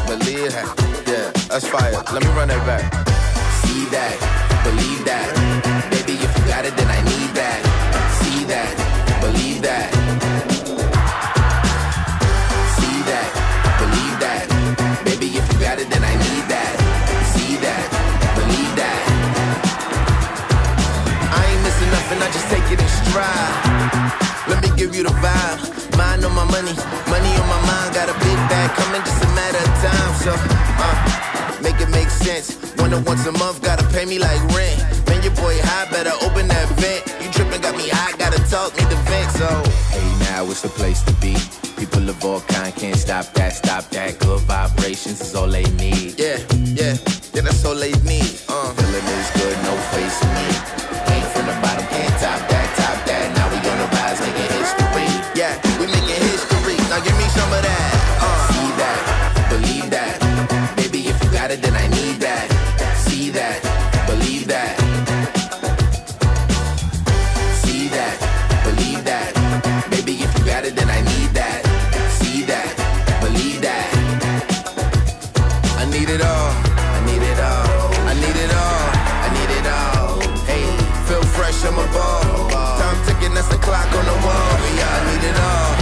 believe that. Yeah, that's fire. Let me run that back. See that, believe that. Baby, if you got it, then I need that. See that, believe that. See that, believe that. Baby, if you got it, then I need that. See that, believe that. I ain't missing nothing, I just take it in stride. Let me give you the vibe. Mind on my money, money on my mind. Got a big bag coming, just a matter of time. So, make it make sense. Wonder once a month, gotta pay me like rent. Man, your boy high, better open that vent. You tripping, got me hot, gotta talk, need the vent. So, hey, now it's the place to be. People of all kind can't stop that, stop that. Good vibrations is all they need. Yeah, that's all they need. Feeling is good, no face in me. Ain't from the bottom, can't top that, top that. Now we on the rise, making history. Yeah, we making history. Now give me some of that. See that, believe that. Baby, if you got it, then I need that. See that, believe that. See that, believe that. Baby, if you got it, then I need that. See that, believe that. I need it all. I need it all. I need it all. I need it all. Hey, feel fresh, I'm a ball. Time ticking, that's the clock on the wall. Yeah, I need it all.